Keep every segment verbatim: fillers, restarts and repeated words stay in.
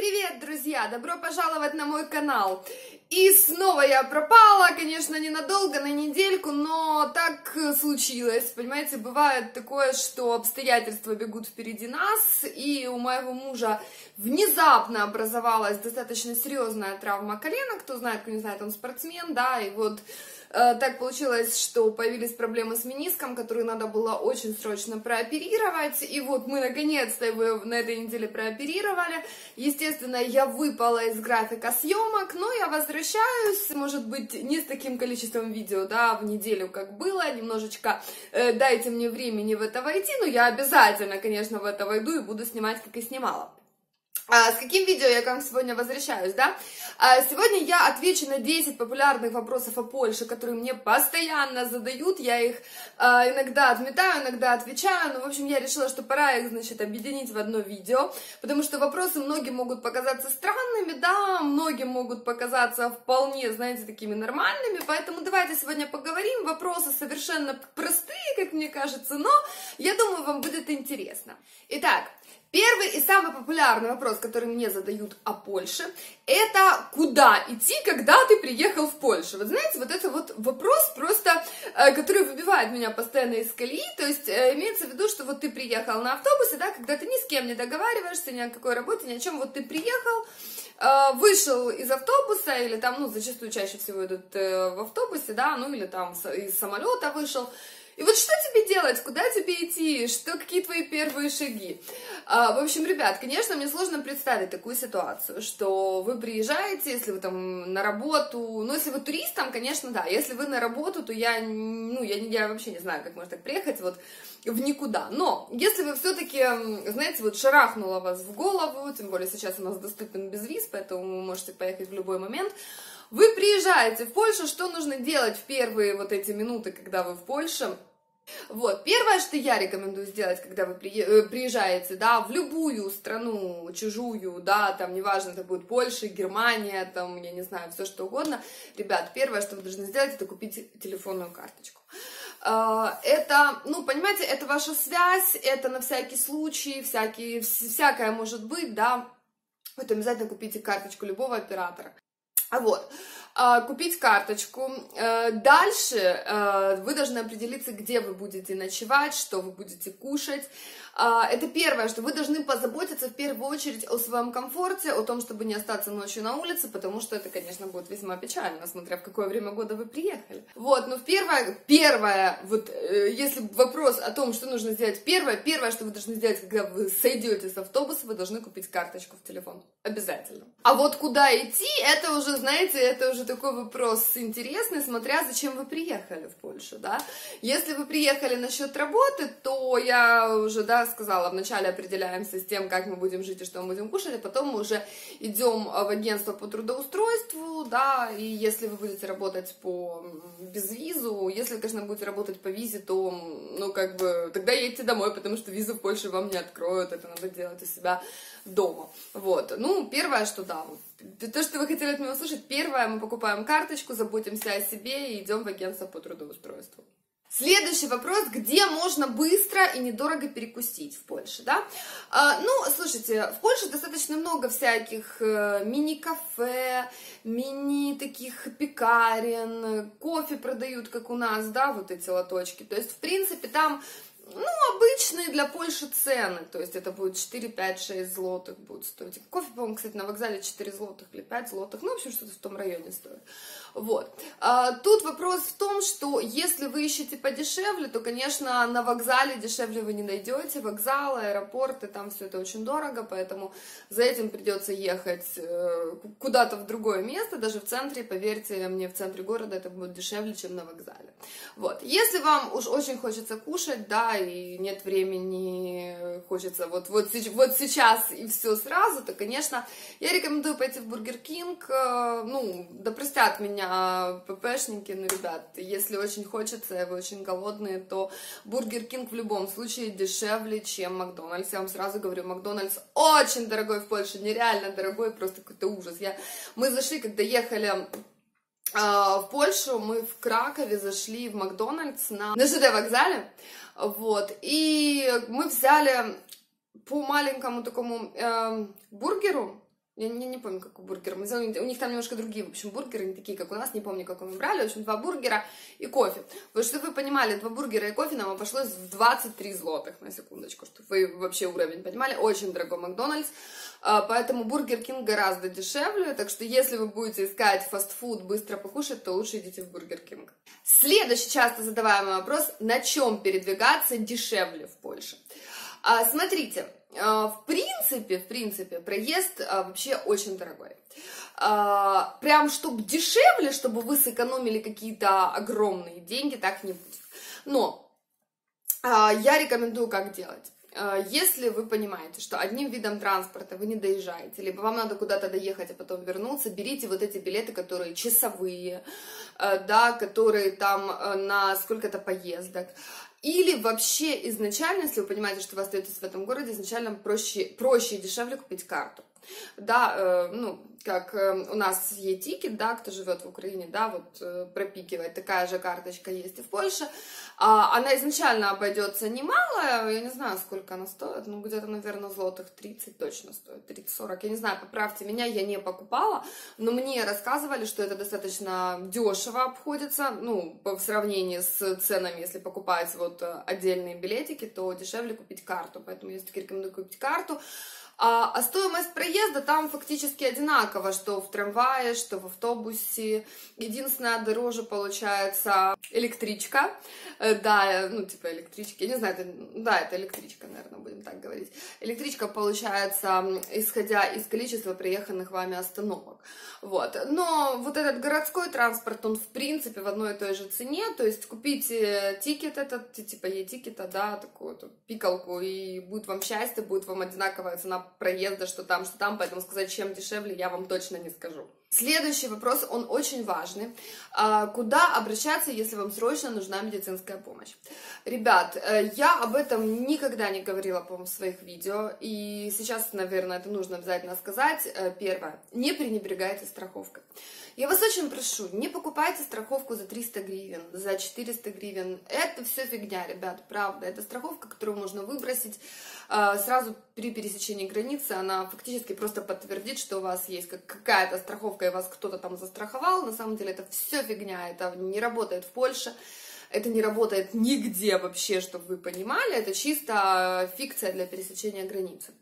Привет, друзья! Добро пожаловать на мой канал! И снова я пропала, конечно, ненадолго, на недельку, но так случилось. Понимаете, бывает такое, что обстоятельства бегут впереди нас, и у моего мужа внезапно образовалась достаточно серьезная травма колена. Кто знает, кто не знает, он спортсмен, да, и вот э, так получилось, что появились проблемы с мениском, которые надо было очень срочно прооперировать, и вот мы наконец-то его на этой неделе прооперировали. Естественно, я выпала из графика съемок, но я возвращаюсь. Может быть, не с таким количеством видео, да, в неделю, как было, немножечко э, дайте мне времени в это войти, но я обязательно, конечно, в это войду и буду снимать, как и снимала. А, с каким видео я к вам сегодня возвращаюсь, да? А, сегодня я отвечу на десять популярных вопросов о Польше, которые мне постоянно задают, я их а, иногда отметаю, иногда отвечаю, но, в общем, я решила, что пора их, значит, объединить в одно видео, потому что вопросы многим могут показаться странными, да, многим могут показаться вполне, знаете, такими нормальными, поэтому давайте сегодня поговорим, вопросы совершенно простые, как мне кажется, но я думаю, вам будет интересно. Итак, первый и самый популярный вопрос, который мне задают о Польше, это куда идти, когда ты приехал в Польшу? Вот знаете, вот это вот вопрос просто, который выбивает меня постоянно из колеи, то есть имеется в виду, что вот ты приехал на автобусе, да, когда ты ни с кем не договариваешься, ни о какой работе, ни о чем, вот ты приехал, вышел из автобуса, или там, ну, зачастую чаще всего идут в автобусе, да, ну, или там из самолета вышел. И вот что тебе делать, куда тебе идти, что, какие твои первые шаги? А, в общем, ребят, конечно, мне сложно представить такую ситуацию, что вы приезжаете, если вы там на работу, ну, если вы турист, там, конечно, да, если вы на работу, то я, ну, я, я вообще не знаю, как можно так приехать вот в никуда, но если вы все-таки, знаете, вот шарахнуло вас в голову, тем более сейчас у нас доступен безвиз, поэтому вы можете поехать в любой момент, вы приезжаете в Польшу, что нужно делать в первые вот эти минуты, когда вы в Польше? Вот, первое, что я рекомендую сделать, когда вы приезжаете, да, в любую страну чужую, да, там, неважно, это будет Польша, Германия, там, я не знаю, все что угодно, ребят, первое, что вы должны сделать, это купить телефонную карточку. Это, ну, понимаете, это ваша связь, это на всякий случай, всякие, всякое может быть, да, вот обязательно купите карточку любого оператора. А вот, купить карточку. Дальше вы должны определиться, где вы будете ночевать, что вы будете кушать. Это первое, что вы должны позаботиться в первую очередь о своем комфорте, о том, чтобы не остаться ночью на улице, потому что это, конечно, будет весьма печально, смотря в какое время года вы приехали. Вот, но первое, первое, вот, если вопрос о том, что нужно сделать первое, первое, что вы должны сделать, когда вы сойдете с автобуса, вы должны купить карточку в телефон. Обязательно. А вот куда идти, это уже, знаете, это уже такой вопрос интересный, смотря зачем вы приехали в Польшу, да. Если вы приехали насчет работы, то я уже, да, сказала, вначале определяемся с тем, как мы будем жить и что мы будем кушать, а потом мы уже идем в агентство по трудоустройству, да, и если вы будете работать по безвизу, если, конечно, будете работать по визе, то, ну, как бы, тогда едьте домой, потому что визу в Польше вам не откроют, это надо делать у себя дома, вот. Ну, первое, что, да, то, что вы хотели от меня услышать, первое, мы покупаем карточку, заботимся о себе и идем в агентство по трудоустройству. Следующий вопрос, где можно быстро и недорого перекусить в Польше, да? А, ну, слушайте, в Польше достаточно много всяких э, мини-кафе, мини-таких пекарен, кофе продают, как у нас, да, вот эти лоточки, то есть, в принципе, там, ну, обычные для Польши цены, то есть это будет четыре, пять, шесть злотых будет стоить. Кофе, по-моему, кстати, на вокзале четыре злотых или пять злотых, ну, в общем, что-то в том районе стоит. Вот. А, тут вопрос в том, что если вы ищете подешевле, то, конечно, на вокзале дешевле вы не найдете, вокзалы, аэропорты, там все это очень дорого, поэтому за этим придется ехать э, куда-то в другое место, даже в центре, поверьте мне, в центре города это будет дешевле, чем на вокзале. Вот. Если вам уж очень хочется кушать, да, и нет времени, хочется вот, вот, вот сейчас и все сразу, то, конечно, я рекомендую пойти в Бургер Кинг, ну, да простят меня ППшники, ну, ребят, если очень хочется, и вы очень голодные, то Бургер Кинг в любом случае дешевле, чем Макдональдс, я вам сразу говорю, Макдональдс очень дорогой в Польше, нереально дорогой, просто какой-то ужас. Я... Мы зашли, когда ехали в Польшу, мы в Кракове зашли в Макдональдс на, на ЖД вокзале, вот, и мы взяли по маленькому такому э, бургеру, Я не, не помню, какой бургер мы взяли. У них там немножко другие, в общем, бургеры, не такие, как у нас. Не помню, какой мы брали. В общем, два бургера и кофе. Вот, чтобы вы понимали, два бургера и кофе нам обошлось в двадцать три злотых, на секундочку, чтобы вы вообще уровень понимали. Очень дорогой Макдональдс. Поэтому Бургер Кинг гораздо дешевле. Так что, если вы будете искать фастфуд, быстро покушать, то лучше идите в Бургер Кинг. Следующий часто задаваемый вопрос. На чем передвигаться дешевле в Польше? Смотрите. В принципе, в принципе, проезд а, вообще очень дорогой. А, прям, чтобы дешевле, чтобы вы сэкономили какие-то огромные деньги, так не будет. Но а, я рекомендую, как делать. А, если вы понимаете, что одним видом транспорта вы не доезжаете, либо вам надо куда-то доехать, а потом вернуться, берите вот эти билеты, которые часовые, а, да, которые там а, на сколько-то поездок. Или вообще изначально, если вы понимаете, что вы остаетесь в этом городе, изначально проще, проще и дешевле купить карту. Да, э, ну, как э, у нас e-ticket, да, кто живет в Украине, да, вот э, пропикивает, такая же карточка есть и в Польше. А, она изначально обойдется немало, я не знаю, сколько она стоит, ну, где-то, наверное, злотых тридцать точно стоит, тридцать-сорок, я не знаю, поправьте меня, я не покупала, но мне рассказывали, что это достаточно дешево обходится, ну, в сравнении с ценами, если покупать вот отдельные билетики, то дешевле купить карту, поэтому я все-таки рекомендую купить карту. А, а стоимость проезда там фактически одинакова, что в трамвае, что в автобусе. Единственное, дороже получается электричка. Да, ну, типа электрички, я не знаю, это, да, это электричка, наверное, будем так говорить. Электричка получается, исходя из количества проеханных вами остановок. Вот. Но вот этот городской транспорт, он в принципе в одной и той же цене, то есть купите тикет этот, типа e-тикета, да, такую вот пикалку, и будет вам счастье, будет вам одинаковая цена проезда, что там, что там, поэтому сказать, чем дешевле, я вам точно не скажу. Следующий вопрос, он очень важный. Куда обращаться, если вам срочно нужна медицинская помощь? Ребят, я об этом никогда не говорила, по-моему, в своих видео, и сейчас, наверное, это нужно обязательно сказать. Первое, не пренебрегайте страховкой. Я вас очень прошу, не покупайте страховку за триста гривен, за четыреста гривен. Это все фигня, ребят, правда. Это страховка, которую можно выбросить э, сразу при пересечении границы. Она фактически просто подтвердит, что у вас есть какая-то страховка, и вас кто-то там застраховал. На самом деле это все фигня, это не работает в Польше. Это не работает нигде вообще, чтобы вы понимали. Это чисто фикция для пересечения границы.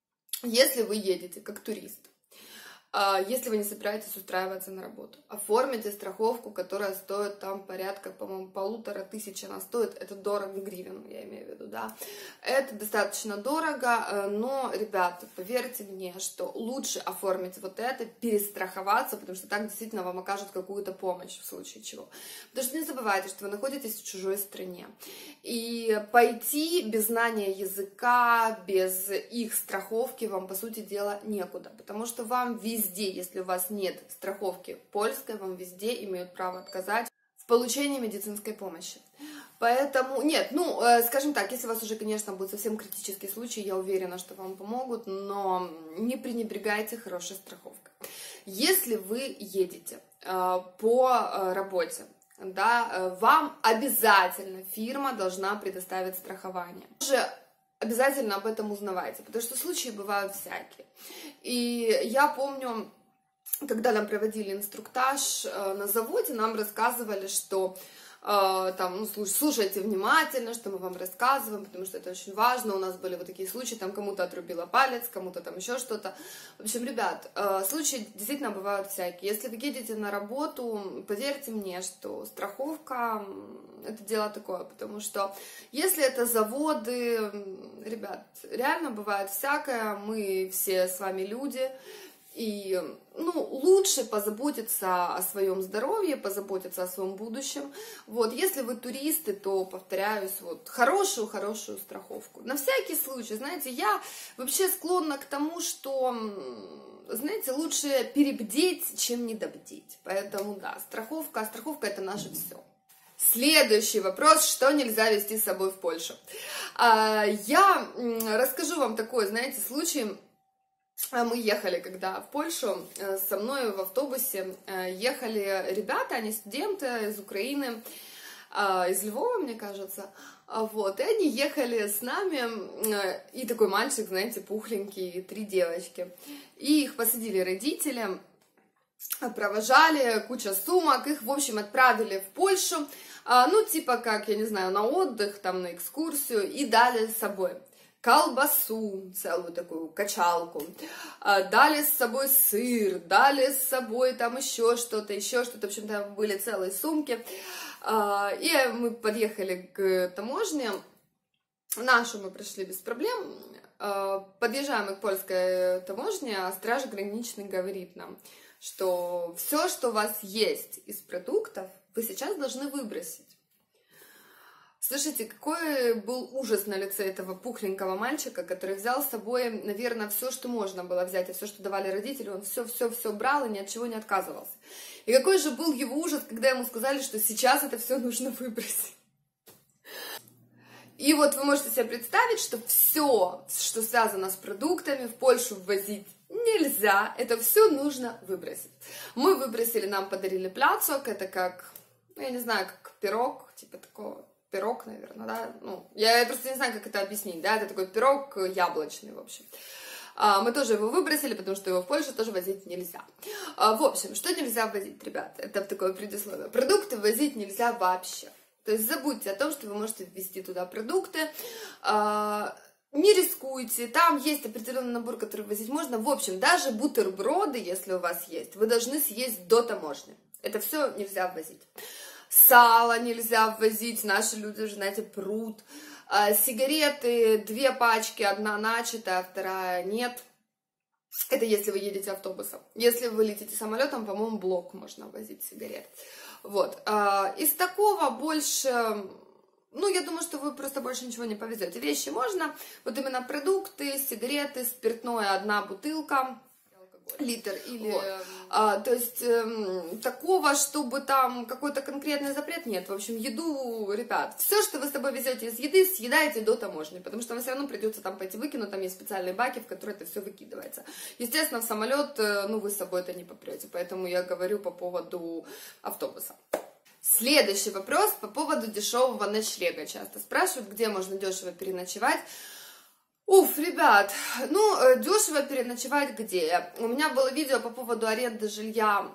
Если вы едете как турист, если вы не собираетесь устраиваться на работу, оформите страховку, которая стоит там порядка, по-моему, полутора тысяч она стоит, это дорого, гривен, я имею в виду, да, это достаточно дорого, но, ребята, поверьте мне, что лучше оформить вот это, перестраховаться, потому что так действительно вам окажут какую-то помощь в случае чего. Потому что не забывайте, что вы находитесь в чужой стране, и пойти без знания языка, без их страховки вам, по сути дела, некуда, потому что вам везде Везде, если у вас нет страховки польской, вам везде имеют право отказать в получении медицинской помощи. Поэтому, нет, ну, э, скажем так, если у вас уже, конечно, будет совсем критический случай, я уверена, что вам помогут, но не пренебрегайте хорошей страховкой. Если вы едете э, по э, работе, да, э, вам обязательно фирма должна предоставить страхование. Уже обязательно об этом узнавайте, потому что случаи бывают всякие. И я помню, когда нам проводили инструктаж на заводе, нам рассказывали, что там, ну, слушайте внимательно, что мы вам рассказываем, потому что это очень важно. У нас были вот такие случаи, там кому-то отрубило палец, кому-то там еще что-то. В общем, ребят, случаи действительно бывают всякие. Если вы едете на работу, поверьте мне, что страховка — это дело такое, потому что если это заводы, ребят, реально бывает всякое, мы все с вами люди. И, ну, лучше позаботиться о своем здоровье, позаботиться о своем будущем. Вот, если вы туристы, то, повторяюсь, вот, хорошую-хорошую страховку. На всякий случай, знаете, я вообще склонна к тому, что, знаете, лучше перебдеть, чем недобдеть. Поэтому, да, страховка, страховка — это наше все. Следующий вопрос, что нельзя везти с собой в Польшу. Я расскажу вам такой, знаете, случай. Мы ехали, когда в Польшу, со мной в автобусе ехали ребята, они студенты из Украины, из Львова, мне кажется. Вот, и они ехали с нами, и такой мальчик, знаете, пухленький, и три девочки. И их посадили родители, провожали, куча сумок, их, в общем, отправили в Польшу, ну, типа, как, я не знаю, на отдых, там, на экскурсию, и дали с собой колбасу, целую такую качалку, дали с собой сыр, дали с собой там еще что-то, еще что-то, в общем, там были целые сумки. И мы подъехали к таможне, нашу мы прошли без проблем, подъезжаем мы к польской таможне, а страж граничный говорит нам, что все, что у вас есть из продуктов, вы сейчас должны выбросить. Слушайте, какой был ужас на лице этого пухленького мальчика, который взял с собой, наверное, все, что можно было взять, и все, что давали родители, он все-все-все брал и ни от чего не отказывался. И какой же был его ужас, когда ему сказали, что сейчас это все нужно выбросить. И вот вы можете себе представить, что все, что связано с продуктами, в Польшу ввозить нельзя, это все нужно выбросить. Мы выбросили, нам подарили пляцок, это как, ну, я не знаю, как пирог, типа такого. Пирог, наверное, да, ну, я просто не знаю, как это объяснить, да, это такой пирог яблочный, в общем. Мы тоже его выбросили, потому что его в Польшу тоже возить нельзя. В общем, что нельзя возить, ребят, это такое предисловие. Продукты возить нельзя вообще. То есть забудьте о том, что вы можете ввезти туда продукты, не рискуйте, там есть определенный набор, который возить можно. В общем, даже бутерброды, если у вас есть, вы должны съесть до таможни. Это все нельзя ввозить. Сало нельзя ввозить, наши люди уже, знаете, прут. А, сигареты, две пачки, одна начатая, вторая нет. Это если вы едете автобусом. Если вы летите самолетом, по-моему, блок можно возить сигарет. Вот. А, из такого больше, ну, я думаю, что вы просто больше ничего не повезете. Вещи можно, вот именно продукты, сигареты, спиртное, одна бутылка. Литр или, вот. а, то есть эм, такого, чтобы там какой-то конкретный запрет нет. В общем, еду, ребят, все, что вы с собой везете из еды, съедаете до таможни, потому что вам все равно придется там пойти выкинуть, там есть специальные баки, в которые это все выкидывается. Естественно, в самолет, ну, вы с собой это не попрете, поэтому я говорю по поводу автобуса. Следующий вопрос по поводу дешевого ночлега. Часто спрашивают, где можно дешево переночевать. Уф, ребят, ну, дешево переночевать где? У меня было видео по поводу аренды жилья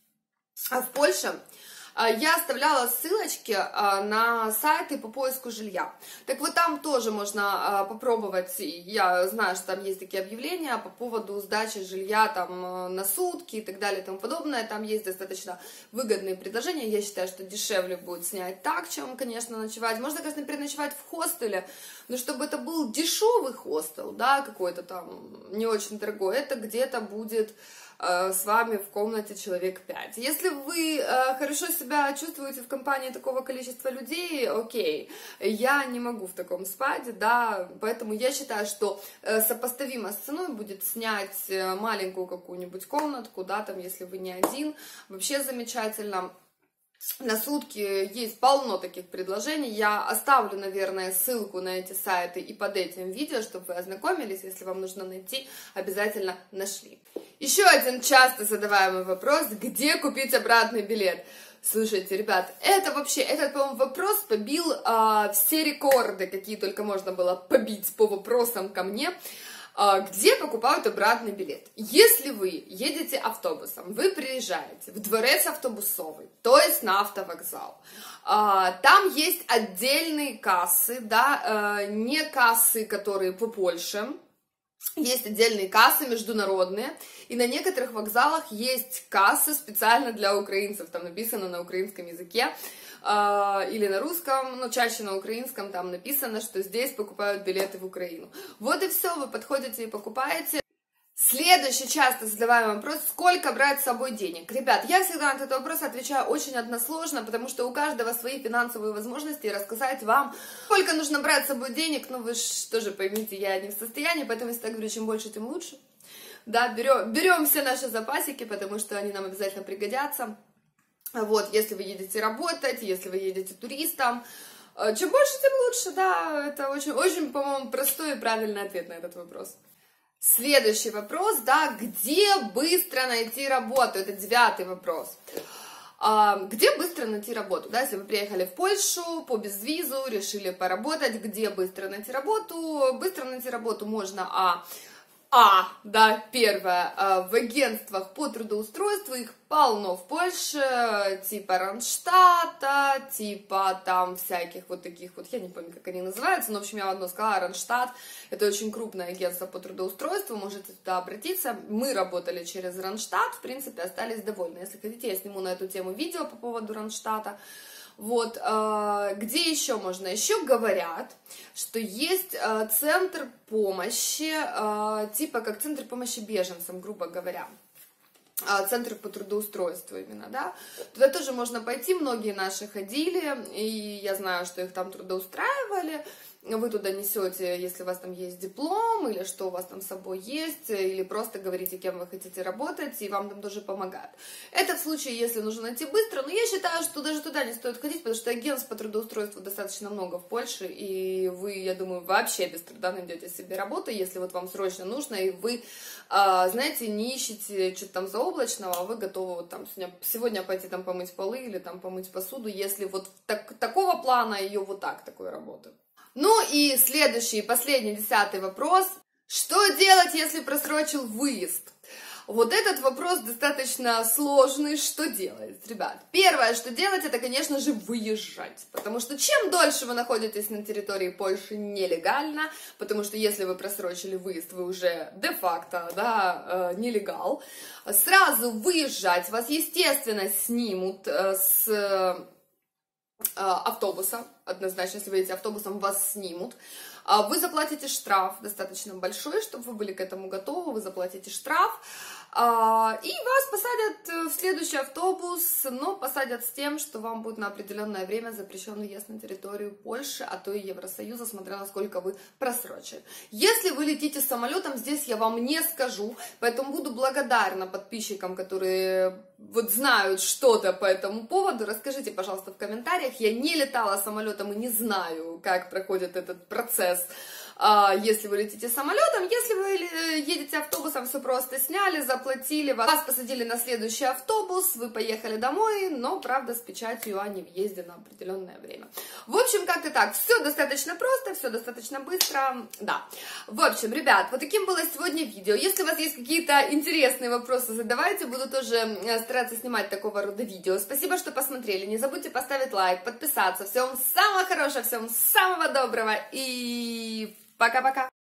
в Польше. Я оставляла ссылочки на сайты по поиску жилья. Так вот, там тоже можно попробовать, я знаю, что там есть такие объявления по поводу сдачи жилья там на сутки и так далее и тому подобное. Там есть достаточно выгодные предложения. Я считаю, что дешевле будет снять так, чем, конечно, ночевать. Можно, конечно, переночевать в хостеле, но чтобы это был дешевый хостел, да, какой-то там не очень дорогой, это где-то будет с вами в комнате человек пять. Если вы э, хорошо себя чувствуете в компании такого количества людей, окей, я не могу в таком спать, да, поэтому я считаю, что э, сопоставимо с ценой будет снять маленькую какую-нибудь комнатку, да, там, если вы не один, вообще замечательно. На сутки есть полно таких предложений. Я оставлю, наверное, ссылку на эти сайты и под этим видео, чтобы вы ознакомились. Если вам нужно найти, обязательно нашли. Еще один часто задаваемый вопрос: где купить обратный билет? Слушайте, ребят, это вообще, этот, по-моему, вопрос побил а, все рекорды, какие только можно было побить по вопросам ко мне. Где покупают обратный билет? Если вы едете автобусом, вы приезжаете в дворец автобусовый, то есть на автовокзал, там есть отдельные кассы, да, не кассы, которые по Польше, есть отдельные кассы международные, и на некоторых вокзалах есть кассы специально для украинцев, там написано на украинском языке, или на русском, но чаще на украинском, там написано, что здесь покупают билеты в Украину. Вот и все, вы подходите и покупаете. Следующий часто задаваемый вопрос: сколько брать с собой денег? Ребят, я всегда на этот вопрос отвечаю очень односложно, потому что у каждого свои финансовые возможности, и рассказать вам, сколько нужно брать с собой денег, ну вы же тоже поймите, я не в состоянии, поэтому я говорю, чем больше, тем лучше. Да, берем, берем все наши запасики, потому что они нам обязательно пригодятся. Вот, если вы едете работать, если вы едете туристом, чем больше, тем лучше, да, это очень, очень, по-моему, простой и правильный ответ на этот вопрос. Следующий вопрос, да, где быстро найти работу, это девятый вопрос. Где быстро найти работу, да, если вы приехали в Польшу по безвизу, решили поработать, где быстро найти работу? Быстро найти работу можно, а, а, да, первое, в агентствах по трудоустройству, их полно в Польше, типа Ранштата, типа там всяких вот таких вот, я не помню, как они называются, но, в общем, я одно сказала, Ранштат, это очень крупное агентство по трудоустройству, можете туда обратиться, мы работали через Ранштат, в принципе, остались довольны, если хотите, я сниму на эту тему видео по поводу Ранштата. Вот, где еще можно? Еще говорят, что есть центр помощи, типа как центр помощи беженцам, грубо говоря. Центр по трудоустройству именно, да, туда тоже можно пойти, многие наши ходили, и я знаю, что их там трудоустраивали, вы туда несете, если у вас там есть диплом, или что у вас там с собой есть, или просто говорите, кем вы хотите работать, и вам там тоже помогают. Это в случае, если нужно найти быстро, но я считаю, что даже туда не стоит ходить, потому что агентств по трудоустройству достаточно много в Польше, и вы, я думаю, вообще без труда найдете себе работу, если вот вам срочно нужно, и вы, знаете, не ищете что-то там заоблачного, а вы готовы вот там сегодня, сегодня пойти там помыть полы или там помыть посуду, если вот так, такого плана ее вот так, такой работы. Ну и следующий, последний, десятый вопрос. Что делать, если просрочил выезд? Вот этот вопрос достаточно сложный. Что делать, ребят? Первое, что делать, это, конечно же, выезжать. Потому что чем дольше вы находитесь на территории Польши нелегально, потому что если вы просрочили выезд, вы уже де-факто, да, нелегал, сразу выезжать. Вас, естественно, снимут с автобуса, однозначно, если вы едете автобусом, вас снимут. Вы заплатите штраф достаточно большой, чтобы вы были к этому готовы, вы заплатите штраф, и вас посадят в следующий автобус, но посадят с тем, что вам будет на определенное время запрещен въезд на территорию Польши, а то и Евросоюза, смотря насколько вы просрочили. Если вы летите самолетом, здесь я вам не скажу, поэтому буду благодарна подписчикам, которые вот знают что-то по этому поводу. Расскажите, пожалуйста, в комментариях. Я не летала самолетом и не знаю, как проходит этот процесс. Если вы летите самолетом, если вы едете автобусом, все просто сняли, заплатили, вас посадили на следующий автобус, вы поехали домой, но, правда, с печатью о невъезде на определенное время. В общем, как-то так, все достаточно просто, все достаточно быстро, да. В общем, ребят, вот таким было сегодня видео. Если у вас есть какие-то интересные вопросы, задавайте, буду тоже стараться снимать такого рода видео. Спасибо, что посмотрели, не забудьте поставить лайк, подписаться. Всего вам самого хорошего, всего вам самого доброго и... Пока-пока!